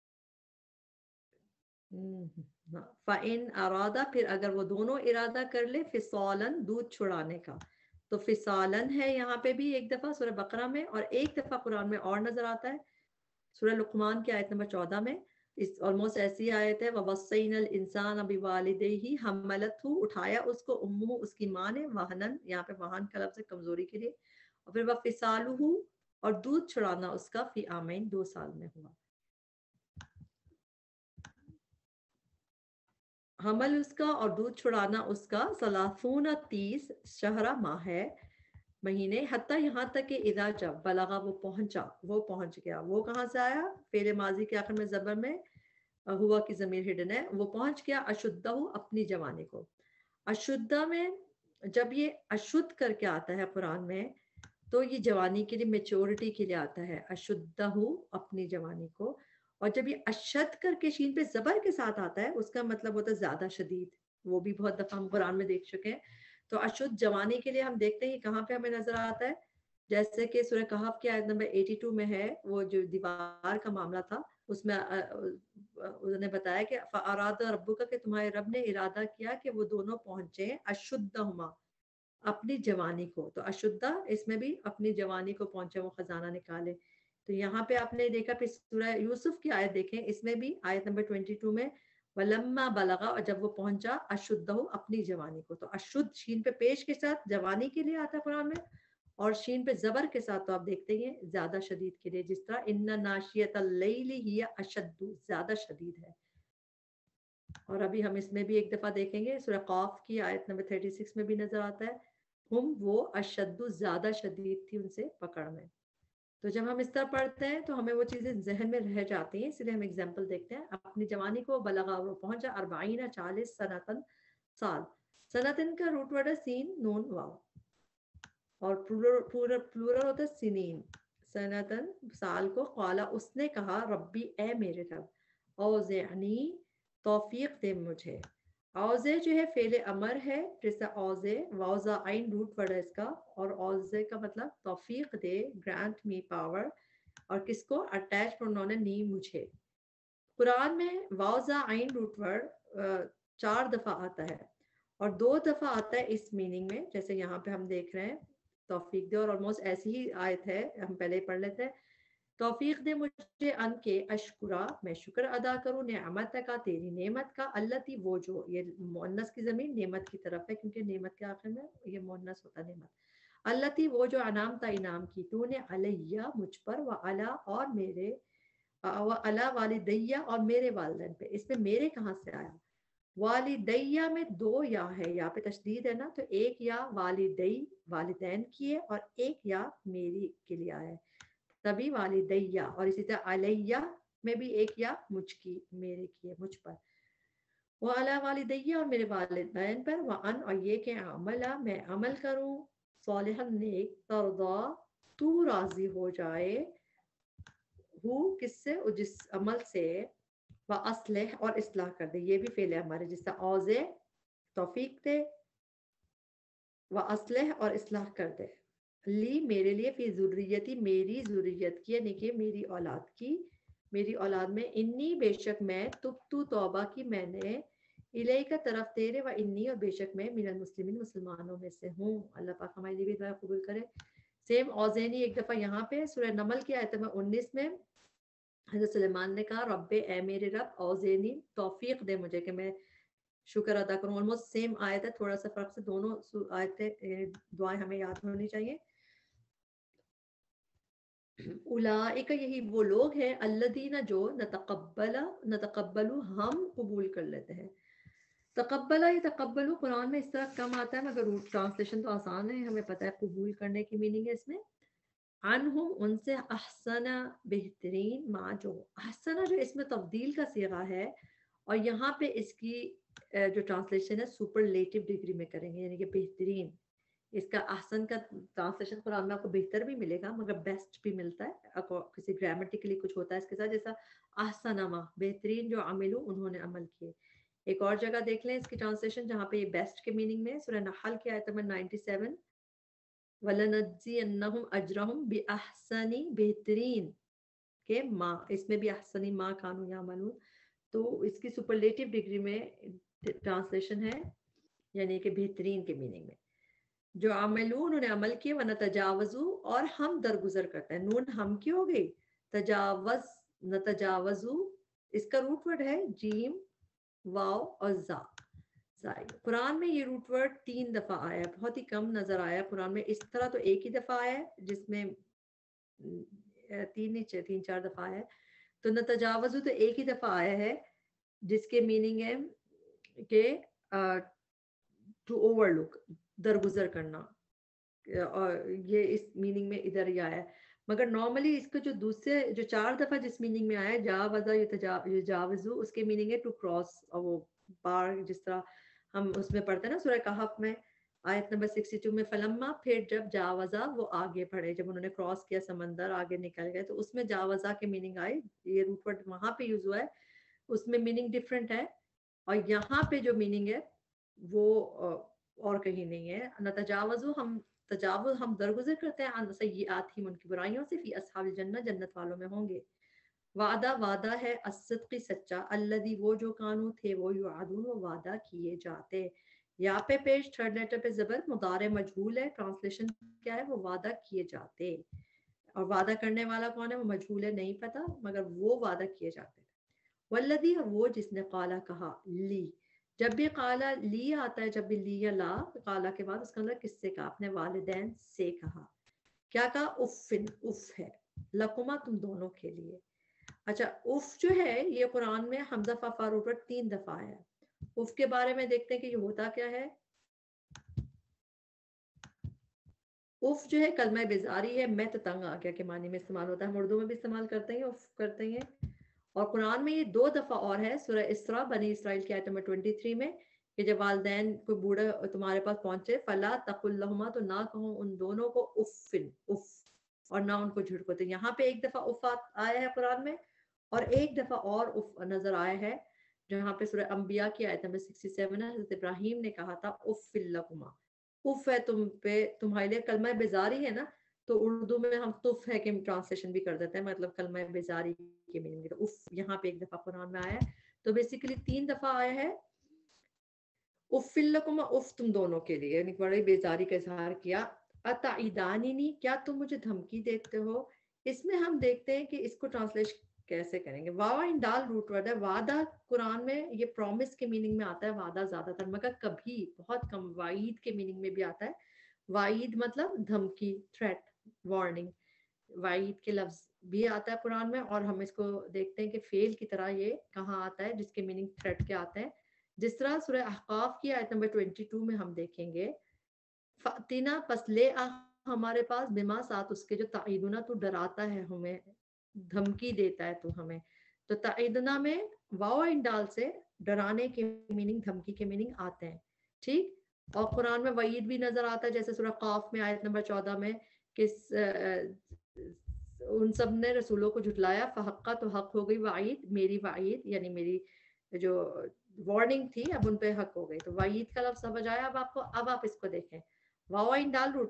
فَإِنْ أَرَادَ, پھر اگر وہ دونوں ارادہ کر لے, فِصَالًا, دودھ چھڑانے کا. تو فِصَالًا ہے یہاں پہ بھی ایک دفعہ سورہ بقرہ میں, اور ایک دفعہ قرآن میں اور نظر آتا ہے سورہ لقمان کی آیت نمبر چودہ میں. اس آلموسٹ ایسی آیت ہے, وَوَصَّيْنَا الْإِنسَانَ بِوَالِدَيْهِ حَمَّلَتْهُ, اٹھایا اس کو امہ, اس کی ماں نے, وہنن, یہاں پہ وہن کا لفظ ہے کمزوری کے لیے, اور پھر وَفِصَالُهُ, اور دودھ چھڑانا اس کا, فی عامین, دو سال میں ہوا. حمل اس کا اور دودھ چھڑانا اس کا, ثلاثون, تیس, شہرہ ماہ ہے, مہینے, حتیٰ یہاں تک کہ اذا, جب, بلغا, وہ پہنچا, وہ پہنچ گیا. وہ کہاں سے آیا؟ فعل ماضی کے آخر میں زبر میں ہوا کی ضمیر ہڈن ہے. وہ پہنچ گیا اشدہ, اپنی جوانی کو. اشدہ میں جب یہ اشد کر کے آتا ہے قرآن میں, تو یہ جوانی کے لیے, میچورٹی کے لیے آتا ہے, اشدہ, اپنی جوانی کو. اور جب یہ اشد کر کے شین پہ زبر کے ساتھ آتا ہے, اس کا مطلب ہوتا ہے زیادہ شدید. وہ بھی بہت دفعہ ہم قرآن میں دیکھ چکے ہیں. تو اشد جوانی کے لیے ہم دیکھتے ہیں کہاں پہ ہمیں نظر آتا ہے, جیسے کہ سورہ کہف کی آیت نمبر باسٹھ میں ہے, وہ جو دیوار کا معاملہ تھا, اس میں انہوں نے بتایا کہ فَأَرَادَ رَبُّكَ, کہ تمہارے رب نے ارادہ کیا کہ وہ دونوں پہنچے اشدہما, اپنی جوانی کو. تو اشدہ اس میں بھی اپنی جوانی کو پہنچے, وہ خزانہ نکالے. تو یہاں پہ آپ نے دیکھا, پھر سورہ یوسف کی آیت دیکھیں, اس میں بھی آیت نمبر بائیس میں وَلَمَّا بَلَغَ, اور جب وہ پہنچا, اشدہ, اپنی جوانی کو. تو اشد شین پہ پیش کے ساتھ جوانی کے لیے آتا ہے قرآن میں, اور شین پہ زبر کے ساتھ تو آپ دیکھتے ہیں زیادہ شدید کے لیے, جس طرح اِنَّ نَاشِیَةَ اللَّيْلِ هِیَ أَشَدُّ, زیادہ شدید ہے. اور ابھی ہم اس میں بھی ایک دفعہ دیکھیں گے, سورہ قاف کی آیت نمبر چھتیس میں بھی نظر آتا ہے, ہم, وہ, اشد, زیادہ شدید تھی ان سے پکڑ میں. تو جب ہم اس طرح پڑھتے ہیں تو ہمیں وہ چیزیں ذہن میں رہ جاتی ہیں, اس لیے ہم ایگزامپل دیکھتے ہیں. اپنی جوانی کو بلغا, وہ پہنچا, اربعین, چالیس, سنتن, سال. سنتن کا روٹ ورڈ ہے سین نون واو, اور پلورل ہوتا ہے سنین. سنتن, سال کو. قالا, اس نے کہا, ربی, اے میرے رب, اوزعنی, توفیق دے مجھے. اوزے جو ہے فعل امر ہے, جیسا اوزے, واؤزا عین روٹ ورڈ ہے اس کا, اور اوزے کا مطلب توفیق دے, گرانٹ می پاور, اور کس کو؟ اٹیچ پرونون ہے نی, مجھے. قرآن میں واؤزا عین روٹ ورڈ چار دفعہ آتا ہے, اور دو دفعہ آتا ہے اس میننگ میں, جیسے یہاں پہ ہم دیکھ رہے ہیں توفیق دے, اور آلموسٹ ایسی ہی آیت ہے, ہم پہلے ہی پڑھ لیتے ہیں. توفیق دے مجھے ان کے اشکرا, میں شکر ادا کروں, نعمت کا, تیری نعمت کا, اللتی, وہ جو, یہ مؤنث کی ضمیر نعمت کی طرف ہے, کیونکہ نعمت کے آخر میں یہ مؤنث ہوتا ہے نعمت. اللتی, وہ جو, انعام تا, انعام کی, تو نے, علیہ, مجھ پر, وعلا, اور میرے, وعلا والدیہ, اور میرے والدین پہ. اس میں میرے کہاں سے آیا؟ والدیہ میں دو یا ہے, یا پہ تشدید ہے نا, تو ایک یا والدی, والدین کی ہے, اور ایک یا میری کے لیے آیا ہے, تبھی والدیہ. اور اسی طرح علیہ میں بھی ایک یا, مجھ کی, میرے کی ہے, مجھ پر. وعلی والدیہ, اور میرے والدین پر, وان, اور یہ کہ عملہ, میں عمل کروں, صالحا, نیک, ترضا, تو راضی ہو جائے, ہو, کس سے, جس عمل سے, واصلح, اور اصلاح کر دے. یہ بھی فعل امر ہے, جس طرح اوزے, توفیق دے, واصلح, اور اصلاح کر دے. لی میرے لیے، فی ذریتی میری ذریت کی یعنی کہ میری اولاد کی، میری اولاد میں، انی بے شک میں، تب تو توبہ کی میں نے، الیہ کا طرف تیرے، و انی اور بے شک میں، من المسلمین مسلمانوں میں سے ہوں. اللہ پاک ہماری لیے بھی دعا قبول کرے. سیم اوزینی ایک دفعہ یہاں پہ سورہ نمل کی آیت نمبر انیس میں حضرت سلیمان نے کہا رب اے میرے رب اوزینی توفیق دے مجھے کہ میں شکر ادا کروں. آلموسٹ سیم آیت ہے، تھوڑا سا فرق سے دونوں آیتیں دعائیں ہمیں یاد ہونی چاہیے. اولئک یہی وہ لوگ ہیں الذین جو نتقبل نتقبل ہم قبول کر لیتے ہیں. تقبل یہ تقبل قرآن میں اس طرح کم آتا ہے مگر روٹ ٹرانسلیشن تو آسان ہے، ہمیں پتہ ہے قبول کرنے کی میننگ ہے اس میں. عنہم ان سے، احسن بہترین، ما جو احسن جو اس میں تفضیل کا صیغہ ہے اور یہاں پہ اس کی جو ٹرانسلیشن ہے سپرلیٹو ڈگری میں کریں گے یعنی کہ بہترین. اس کا احسن کا ٹرانسلیشن قرآن میں آپ کو بہتر بھی ملے گا مگر بیسٹ بھی ملتا ہے، کسی گرامرٹیکلی کچھ ہوتا ہے اس کے ساتھ، جیسا احسن ما بہترین جو عملو انہوں نے عمل کیے. ایک اور جگہ دیکھ لیں اس کی ٹرانسلیشن جہاں پہ یہ بیسٹ کے میننگ میں سورہ نحل کی آیت نمبر سینتالیس، وَلَنَجْزِيَنَّهُمْ أَجْرَهُمْ بِأَحْسَنِ بہترین کے ما، اس میں بھی احسن ما کانوا یعملون. تو اس کی سپرلیٹو ڈگری میں ٹرانسلیشن ہے یعنی کہ بہترین کے میننگ میں. جو عملون انہوں نے عمل کیے، وَنَتَجَاوَزُ اور ہم درگزر کرتے ہیں. نون ہم کی ہو گئی، تجاوز نتجاوزو اس کا روٹ ورڈ ہے جیم واو اور زا. قرآن میں یہ روٹ ورڈ تین دفعہ آیا ہے، بہت ہی کم نظر آیا قرآن میں. اس طرح تو ایک ہی دفعہ آیا ہے جس میں تین نیچے تین چار دفعہ آیا ہے. تو نتجاوزو تو ایک ہی دفعہ آیا ہے جس کے میننگ ہے کہ ٹو اوور لک، درگزر کرنا، اور یہ اس میننگ میں ادھر ہی آیا ہے. مگر نارملی اس کو جو دوسرے جو چار دفعہ جس میننگ میں آیا ہے جاوزا یتجاوزو، اس کے میننگ ہے ٹو کراس، اور وہ پار جس طرح ہم اس میں پڑھتے ہیں نا سورہ کہف میں آیت نمبر باسٹھ میں، فلما پھر جب جاوزا وہ آگے بڑھے، جب انہوں نے کراس کیا سمندر آگے نکل گئے، تو اس میں جاوزا کے میننگ آئی. یہ روٹ ورڈ وہاں پہ یوز ہوا ہے اس میں میننگ ڈفرینٹ ہے، اور یہاں پہ جو میننگ ہے وہ اور کہیں نہیں ہے. نتجاوزو ہم تجاوز ہم درگزر کرتے ہیں، عن سیئاتہم ان کی برائیوں سے، فی اصحاب الجنہ جنت والوں میں ہوں گے. وعدہ وعدہ ہے، الصدق سچا، الذی وہ جو کانو تھے وہ یوعدون وہ وعدہ کیے جاتے. یہاں پہ پیش تھرڈ لیٹر پہ زبر، مضارع مجہول ہے، ٹرانسلیشن کیا ہے وہ وعدہ کیے جاتے، اور وعدہ کرنے والا کون ہے وہ مجہول ہے نہیں پتا مگر وہ وعدہ کیے جاتے. والذی وہ جس نے قالا کہا، لی جب بھی قالا لی آتا ہے، جب بھی لی یا لا قالا کے بعد اس کے اندر کس سے کہا، اپنے والدین سے کہا. کیا کہا، افن اف ہے، لکما تم دونوں کے لیے. اچھا اف جو ہے یہ قرآن میں حمزہ فا روٹ پر تین دفعہ ہے. اف کے بارے میں دیکھتے ہیں کہ یہ ہوتا کیا ہے. اف جو ہے کلمہ بیزاری ہے، میں تو تنگ آ گیا کے معنی میں استعمال ہوتا ہے، ہم اردو میں بھی استعمال کرتے ہیں اف کرتے ہیں. اور قرآن میں یہ دو دفعہ اور ہے، سورہ اسراء بنی اسرائیل کی آیت نمبر تیئیس میں، کہ جب والدین کوئی بوڑھا تمہارے پاس پہنچے، فلا تقل لہما تو نہ کہو ان دونوں کو افن اف، اور نہ ان کو جھڑکو. تو یہاں پہ ایک دفعہ اف آیا ہے قرآن میں، اور ایک دفعہ اور اف نظر آیا ہے جہاں پہ سورہ انبیاء کی آیت نمبر سکسٹی سیون ہے، حضرت ابراہیم نے کہا تھا اف لکما، اف ہے تم پہ، تمہارے لیے کلمہ بیزاری ہے نا. تو اردو میں ہم تف ہے کہ ٹرانسلیشن بھی کر دیتے ہیں، مطلب کلمہ بیزاری کے میننگ. تو اف یہاں پہ ایک دفعہ قرآن میں آیا ہے، تو بیسیکلی تین دفعہ آیا ہے اف لکم، اف تم دونوں کے لیے، یعنی بڑی بیزاری کا اظہار کیا. اتعیداننی کیا تم مجھے دھمکی دیتے ہو. اس میں ہم دیکھتے ہیں کہ اس کو ٹرانسلیشن کیسے کریں گے. واو ان ڈال روٹ ورڈ ہے. وعدہ قرآن میں یہ پرومس کے میننگ میں آتا ہے، وعدہ زیادہ تر، مگر کبھی بہت کم وعید کے میننگ میں بھی آتا ہے. وعید مطلب دھمکی، تھریٹ، وارننگ. وعید کے لفظ بھی آتا ہے قرآن میں، اور ہم اس کو دیکھتے ہیں کہ فعل کی طرح یہ کہاں آتا ہے جس کے میننگ تھریٹ کے آتے ہیں. جس طرح سورہ احقاف کی آیت نمبر بائیس میں ہم دیکھیں گے، فَأْتِنَا پس لے آ ہمارے پاس، بما ساتھ اس کے جو تعیدنا تو ڈراتا ہے ہمیں، دھمکی دیتا ہے تو ہمیں. تو تعیدنا میں واو ان ڈال سے ڈرانے کے میننگ، دھمکی کے میننگ آتے ہیں. ٹھیک. اور قرآن میں وعید بھی نظر آتا ہے، جیسے سورہ قاف میں آیت نمبر چودہ میں کہ ان سب نے رسولوں کو جھٹلایا، فحقہ تو حق ہو گئی وعید، میری وعید یعنی میری جو وارننگ تھی اب ان پہ حق ہو گئی. تو وعید کا لفظ سمجھ آیا اب آپ کو. اب آپ اس کو دیکھیں، واو ان ڈال روٹ ورڈ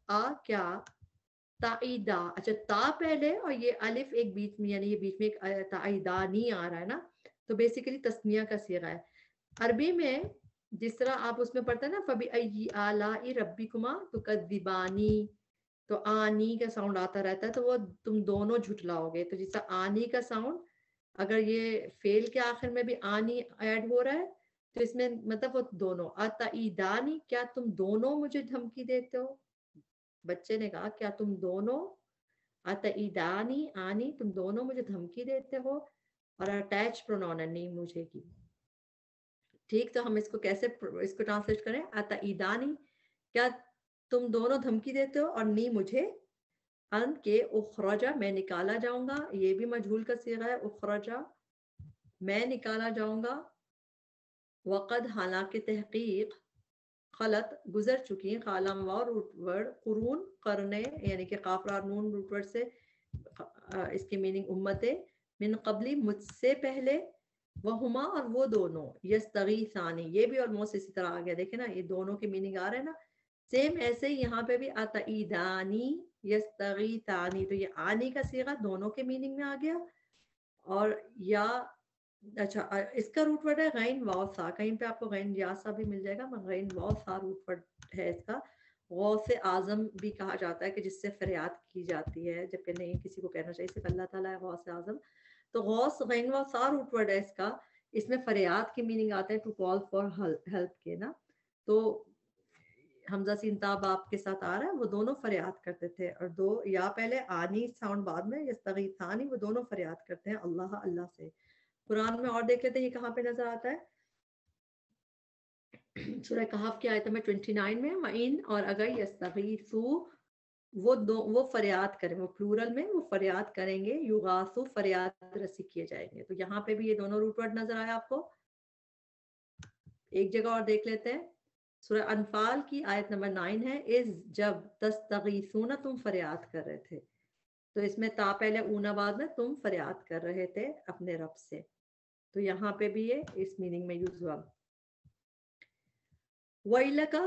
آ کیا تائیدا، اچھا تا پہلے اور یہ الف ایک بیچ میں، یعنی یہ بیچ میں ایک تائیدانی آ رہا ہے نا، تو بیسیکلی تسنیہ کا صیغہ ہے. عربی میں جس طرح آپ اس میں پڑھتے ہیں نا فَبِأَيِّ آلَاءِ رَبِّكُمَا تُكَذِّبَانِ، تو آنی کا ساؤنڈ آتا رہتا ہے تو وہ تم دونوں جھٹلاؤ گے. تو جس طرح آنی کا ساؤنڈ اگر یہ فیل کے آخر میں بھی آنی ایڈ ہو رہا ہے تو اس میں مطلب وہ دونوں. اتعیدانی، کیا تم دونوں مجھے دھمکی دیتے ہو؟ بچے نے کہا کیا تم دونوں، اتعیدانی آنی، تم دونوں مجھے دھمکی دیتے ہو، اور اٹیچ پروناؤن ہے نہیں مجھے کی. ٹھیک، تو ہم اس کو کیسے اس کو ٹرانسلیٹ کریں؟ اتعیدانی، کیا تم دونوں دھمکی دیتے ہو، اور نی مجھے، ان کے اخرجا، میں نکالا جاؤں گا. یہ بھی مجہول کا صیغہ ہے، اخرجا میں نکالا جاؤں گا. وقد، حالانکہ تحقیق، خلط گزر چکی، خالم و روٹ ورڈ قرون، قرنے یعنی کہ قاف را نون روٹ ورڈ سے اس کی میننگ امتیں، من قبلی مجھ سے پہلے، وہما اور وہ دونوں، یستغیثانی یہ بھی آلموسٹ اسی طرح آ گیا. دیکھیں نا یہ دونوں کی میننگ آ رہے ہیں نا سیم. ایسے ہی یہاں پہ بھی اتعیدانی یستغیثانی، تو یہ آنی کا صیغہ دونوں کے میننگ میں آ گیا. اور یا اچھا اس کا روٹ ورڈ ہے غین واو سا، کہیں پہ آپ کو غین یا سا بھی مل جائے گا، مگر غین واو سا روٹ ورڈ ہے اس کا. غوث اعظم بھی کہا جاتا ہے کہ جس سے فریاد کی جاتی ہے، جبکہ نہیں کسی کو کہنا چاہیے، صرف اللہ تعالیٰ ہے غوث اعظم. تو غوث غین واو سا روٹ ورڈ ہے اس کا، اس میں فریاد کی میننگ آتا ہے ٹو کال فار ہیلپ کے نا. تو حمزہ سین تا باپ کے ساتھ آ رہا ہے، وہ دونوں فریاد کرتے تھے، اور دو یا پہلے آنی ساؤنڈ بعد میں یستغیثانی، وہ دونوں فریاد کرتے ہیں اللہ اللہ سے. قرآن میں اور دیکھ لیتے ہیں یہ کہاں پہ نظر آتا ہے. سورہ کہف کی آیت نمبر انیس میں، وَإِن، اور اگر یستغیثوا، وہ دو وہ فریاد کریں، وہ پلورل میں وہ فریاد کریں گے، یغاثو فریاد رسی کیے جائیں گے. تو یہاں پہ بھی یہ دونوں روٹ ورڈ نظر آیا آپ کو. ایک جگہ اور دیکھ لیتے ہیں، سورہ انفال کی آیت نمبر نو ہے، از جب تستغیثون، تم فریاد کر رہے تھے. تو اس میں تا پہلے اونا بعد میں تم فریاد کر رہے تھے اپنے رب سے. تو یہاں پہ بھی یہ اس میننگ میں یوز ہوا. وَإِلَكَ،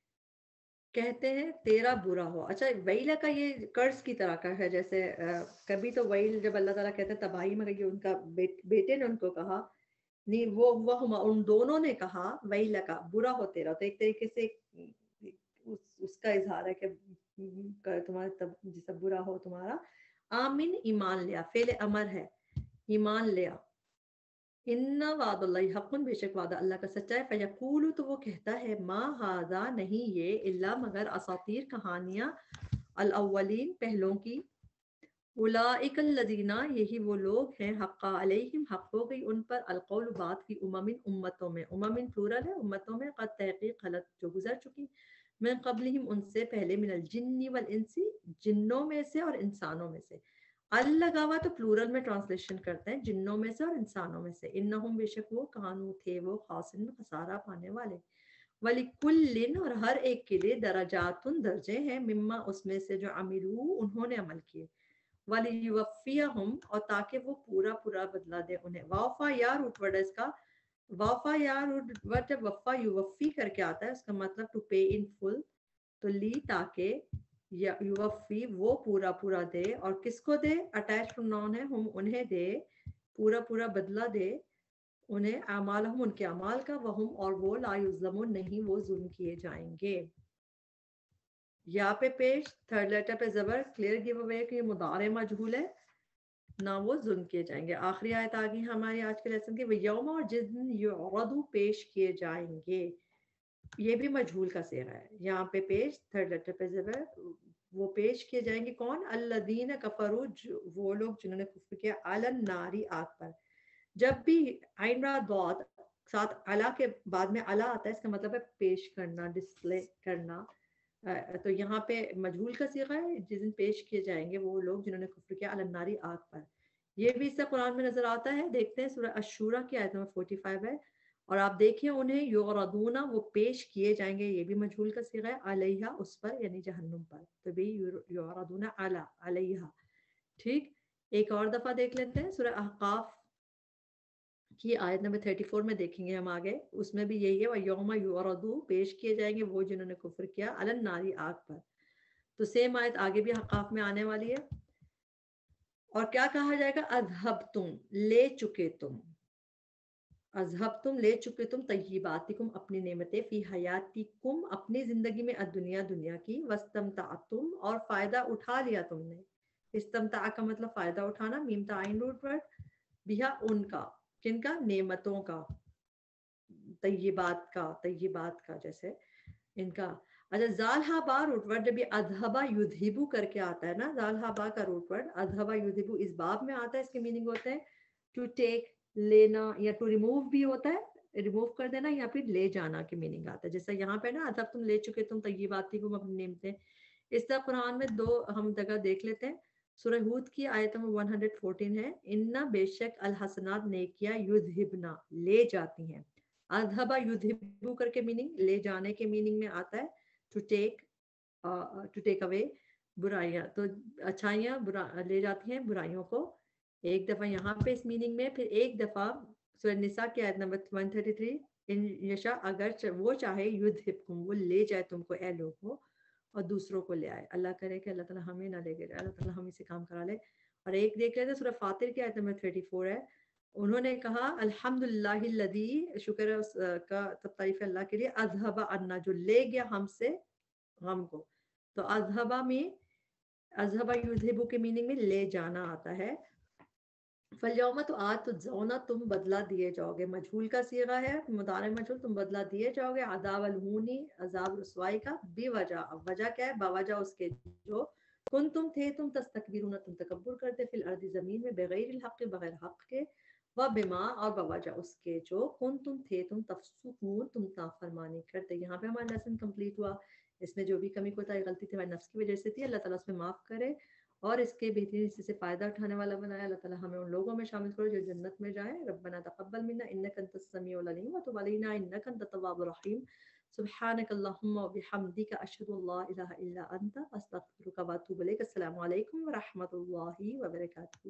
کہتے ہیں تیرا برا ہو. اچھا ویلا کا یہ قرض کی طرح کا ہے، جیسے کبھی تو ویل جب اللہ تعالیٰ کہتے ہیں تباہی میں، یہ ان کا بیٹے نے ان کو کہا نہیں، وہ وہ ان دونوں نے کہا ویلا کا برا ہو تیرا. تو ایک طریقے سے اس, اس کا اظہار ہے کہ تمہارا جس برا ہو تمہارا. آمین، ایمان لیا، فعل امر ہے، ایمان لیا. ان وعد اللہ حق، بے شک وعدہ اللہ کا سچا ہے. فیقول، تو وہ کہتا ہے، ما ھذا، نہیں یہ، الا مگر، اساطیر کہانیاں، الاولین پہلوں کی. اولئک الذین، یہی وہ لوگ ہیں، حق علیہم، حق ہو گئی ان پر، القول، بات کی، امم امتوں میں، امم پلورل ہے، امتوں میں، قد تحقیق خلط جو گزر چکی، من قبلہم ان سے پہلے، من الجن والانس، جنوں میں سے اور انسانوں میں سے. اللگاوا تو پلورل میں ٹرانسلیشن کرتے ہیں، جنوں میں سے اور انسانوں میں سے. انہم، بے شک وہ، کانو تھے وہ، خاسرین خسارہ پانے والے. وَلِكُلٍّ، اور ہر ایک کے لیے، درجات درجے ہیں، مما اس میں سے، جو عملو انہوں نے عمل کیے. وَلِيُوَفِّيَهُمْ، اور تاکہ وہ پورا پورا بدلہ دے انہیں. وافا یا روٹ ورڈ ہے اس کا. وافا یا روٹ ورڈ جب وفا یوفی کر کے آتا ہے، اس کا مطلب ٹو پے ان فل. تو لی، تاکہ، یوفی وہ پورا پورا دے، اور کس کو دے؟ اٹیچ پروناؤن ہے، ہم انہیں دے، پورا پورا بدلہ دے انہیں، اعمالہم ان کے اعمال کا، وہم اور وہ، لا یظلمون نہیں وہ ظلم کیے جائیں گے. یہاں پہ پیش تھرڈ لیٹر پہ زبر، کلیئر گیو اوے کہ یہ مضارع مجہول ہے، نہ وہ ظلم کیے جائیں گے. آخری آیت آ گئی ہماری آج کے لیسن کی، وَيَوْمَ، اور جس دن، یعرض پیش کیے جائیں گے. یہ بھی مجہول کا صیغہ ہے. یہاں پہ پیش تھرڈ لیٹر پہ زبر، وہ پیش کیے جائیں گے کون؟ الذین کفروا، وہ لوگ جنہوں نے کفر کیا، علی النار، آگ پر. جب بھی عین را ضاد ساتھ علا کے بعد میں علا آتا ہے، اس کا مطلب ہے پیش کرنا، ڈسپلے کرنا. تو یہاں پہ مجہول کا صیغہ ہے، جس دن پیش کیے جائیں گے وہ لوگ جنہوں نے کفر کیا، علی النار، آگ پر. یہ بھی اس سے قرآن میں نظر آتا ہے. دیکھتے ہیں سورہ الشورى کی آیت نمبر پچاس ہے، اور آپ دیکھیں انہیں، یعرضون، وہ پیش کیے جائیں گے، یہ بھی مجہول کا صیغہ ہے، علیہا، اس پر، یعنی جہنم پر. تو بھی یعرضون علی، علیہا. ٹھیک، ایک اور دفعہ دیکھ لیتے ہیں سورہ احقاف کی آیت نمبر چوتیس میں، دیکھیں گے ہم آگے، اس میں بھی یہی ہے، وَيَوْمَ يُعْرَضُ، پیش کیے جائیں گے وہ جنہوں نے کفر کیا، علی النار، آگ پر. تو سیم آیت آگے بھی حقاف میں آنے والی ہے. اور کیا کہا جائے گا؟ اذہب تم، لے چکے تم، اذہب تم لے چکے تم طیباتکم اپنی نعمتیں، فی حیاتکم اپنی زندگی میں، الدنیا دنیا کی، واستمتعتم اور فائدہ اٹھا لیا تم نے. استمتاع کا مطلب فائدہ اٹھانا، میم تعین روٹ ورڈ، بہا ان کا، کن کا؟ نعمتوں کا، طیبات کا، طیبات کا جیسے ان کا. اچھا زالہا با روٹ ورڈ جب یہ اذہبا یذہبو کر کے آتا ہے نا، زالہا با کا روٹ ورڈ اذہبا یذہبو اس باب میں آتا ہے، اس کے میننگ ہوتے ہیں ٹو ٹیک، لینا، یا ٹو ریموو بھی ہوتا ہے، ریموو کر دینا، یا پھر لے جانا کے میننگ آتا ہے. جیسے یہاں پہ نا اذہب تم لے چکے تم طیباتکم اپنی نعمتیں. اس طرح قرآن میں دو ہم جگہ دیکھ لیتے ہیں. سورہ ہود کی آیت نمبر ایک سو چودہ ہے، انا بے شک الحسنات نیکیاں، یذہبنا لے جاتی ہیں. اذہبا یذہبو کر کے میننگ لے جانے کے میننگ میں آتا ہے، ٹو ٹیک، ٹو ٹیک اوے برائیاں، تو اچھائیاں برا لے جاتی ہیں برائیوں کو. ایک دفعہ یہاں پہ اس میننگ میں، پھر ایک دفعہ سورہ نساء کی آیت نمبر ایک سو تینتیس، ان یشا اگر وہ چاہے یذہبکم وہ لے جائے تم کو اے لوگوں، اور دوسروں کو لے آئے. اللہ کرے کہ اللہ تعالیٰ ہمیں نہ لے کے جائے، اللہ تعالیٰ ہمیں سے کام کرا لے. اور ایک دیکھ لیتے ہیں سورہ فاطر کی آیت نمبر چوتیس ہے، انہوں نے کہا الحمدللہ الذی، شکر ہے اس کا، تب تعریف ہے اللہ کے لیے، اذہب عنا جو لے گیا ہم سے غم کو. تو اذہبا میں، اذہبا یذہبو کے میننگ میں لے جانا آتا ہے. فالیوم تو آج تجزونا تم بدلہ دیے جاؤ گے، مجھول کا صیغہ ہے، مضارع مجھول، تم بدلہ دیے جاؤ گے، عذاب الہونی عذاب رسوائی کا، بے وجہ، اب وجہ کیا ہے؟ باوجہ اس کے جو کن تم تھے تم تستکبرون تم تکبر کرتے، فی الارض زمین میں، بغیر الحق بغیر حق کے، و بما اور بوجہ اس کے جو کن تم تھے تم تفسقون تم نافرمانی کرتے. یہاں پہ ہمارا لیسن کمپلیٹ ہوا. اس میں جو بھی کمی کوتاہی غلطی تھی ہمارے نفس کی وجہ سے تھی، اللہ تعالیٰ اس میں معاف کرے اور اس کے بہترین حصے سے فائدہ اٹھانے والا بنایا. اللہ تعالیٰ ہمیں ان لوگوں میں شامل کرو جو جنت میں جائیں. ربنا تقبل منا انک انت السمیع العلیم وتب علینا انک انت التواب الرحیم. سبحانک اللہم وبحمدک اشہد ان لا الہ الا انت استغفرک واتوب الیک. السلام علیکم ورحمۃ اللہ وبرکاتہ.